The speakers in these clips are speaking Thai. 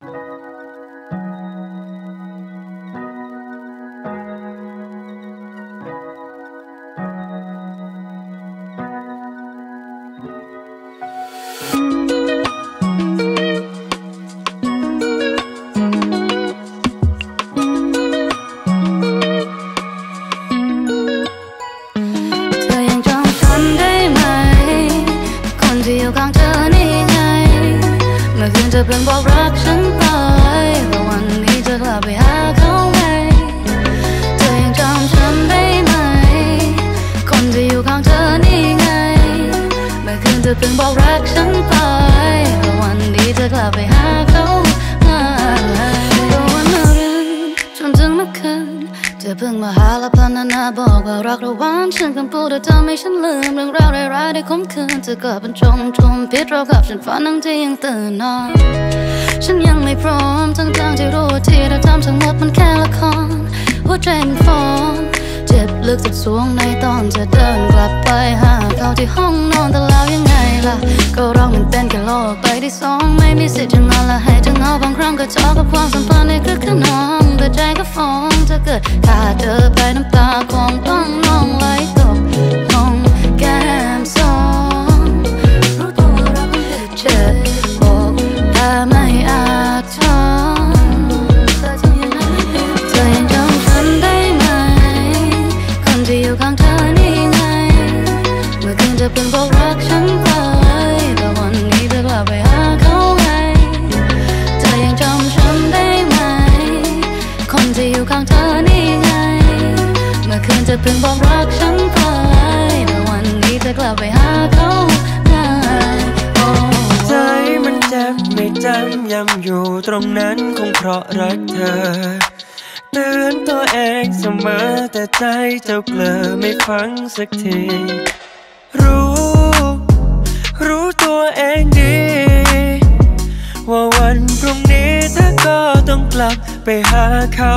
จะเป็นบอกรักฉันไปแต่วันนี้จะกลับไปหาเขาไหมเธอยังจำฉันได้ไหมคนที่อยู่ข้างเธอนี่ไงเมื่อคืนเธอเพิ่งบอกรักฉันไปแต่วันนี้จะกลับไปหาเขาไหมก็วันนั้นจนถึงเมื่อคืนเธอเพิ่งมาหาและพลันนาบอกว่ารักระหว่างฉันกับผู้เธอทำให้ฉันลืมเรื่องราวร้ายๆได้ข่มขืนเธอก็เป็นจมพิษเรากับฉันฝันทั้งที่ยังตื่นนอนฉันยังไม่พร้อมทั้งที่รู้ว่าที่เราทำทั้งหมดมันแค่ละครหัวใจมันฟ้องเจ็บลึกสุดสวงในตอนจะเดินกลับไปหาเขาที่ห้องนอนแต่แล้วยังไงล่ะก็เรามันเป็นแค่โลกใบที่สองไม่มีสิทธิ์จะงอนและให้เธอเหงาบางครั้งก็ทะกับความสัมพันธ์ในคลึกขนองแต่ใจก็ฟ้องถ้าเกิดขาดเธอไปน้ำตาคงต้องนองไหลตกลงแก้มสองรู้ตัวว่าเราคงเจ็บอกแต่ไม่อาจทนเธอยังจำฉันได้ไหมคนที่อยู่ข้างเธอนี่ไงเมื่อคืนเธอเพิ่งบอกรักฉันไปแต่วันนี้เธอกลับไปหาเขาไงเธอยังจำฉันได้ไหมคนที่อยู่ข้างเธอนี่ไงเมื่อคืนเธอเพิ่งบอกรักฉันไปแต่วันนี้เธอกลับไปหาเขาไงใจมันเจ็บไม่จำย้ำอยู่ตรงนั้นคงเพราะรักเธอเตือนตัวเองเสมอแต่ใจเจ้าเกลอไม่ฟังสักทีรู้ตัวเองดีว่าวันพรุ่งนี้เธอก็ต้องกลับไปหาเขา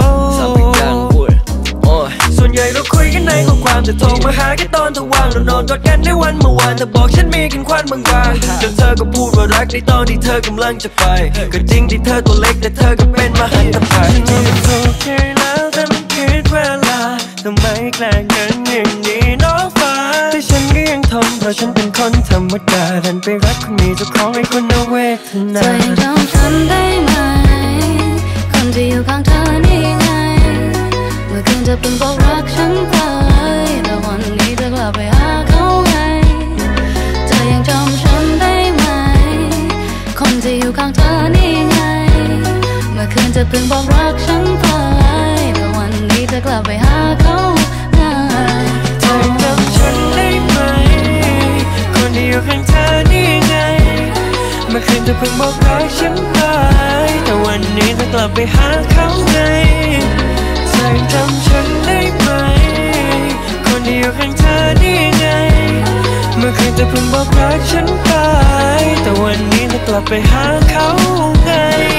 ส่วนใหญ่เราคุยกันในข้อความจะโทรมาหาแค่ตอนเธอว่างเรานอนกอดกันในวันเมื่อวานเธอบอกฉันมีกันควันบางๆจนเธอก็พูดว่ารักในตอนที่เธอกำลังจะไปก็จริงที่เธอตัวเล็กแต่เธอก็เป็นมหันตภัยฉันโอเคแล้วแต่มันผิดเวลาทำไมแกล้งกันอย่างนี้น้องฟ้าแต่ฉันก็ยังทนเพราะฉันเป็นคนธรรมดาดันไปรักคนมีเจ้าของให้คนเอาเวทนาเธอยังจำฉันได้ไหมคนที่อยู่ข้างเธอนี่ไงเมื่อคืนเธอเพิ่งบอกรักฉันไปแต่วันนี้เธอกลับไปหาเขาไงเธอยังจำฉันได้ไหมคนที่อยู่ข้างเธอนี่ไงเมื่อคืนเธอเพิ่งบอกรักฉันไปแต่วันนี้เธอกลับไปหาเขาไงเธอจำฉันได้ไหมคนที่อยู่ข้างเธอนี่ไงเมื่อคืนเธอเพิ่งบอกรักฉันไปแต่วันนี้เธอกลับไปหาเขาไงเธอจำฉันได้ไหมคนที่อยู่ข้างเธอนี่ไงเมื่อคืนเธอเพิ่งบอกรักฉันไปแต่วันนี้เธอกลับไปหาเขาไง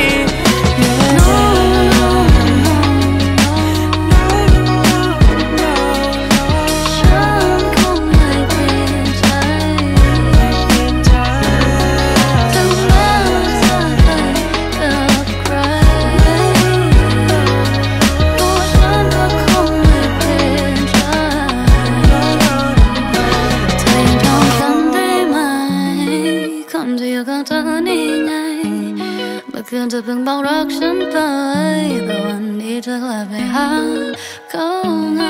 คืนเธอเพิ่งบอกรักฉันไปแต่วันนี้เธอกลับไปหาเขาไง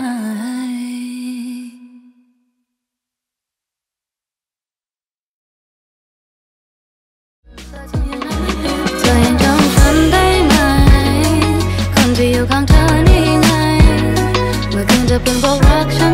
เธอยังจำฉันได้ไหมคนที่อยู่ข้างเธอนี่ไงเมื่อคืนเธอเพิ่งบอกรักฉัน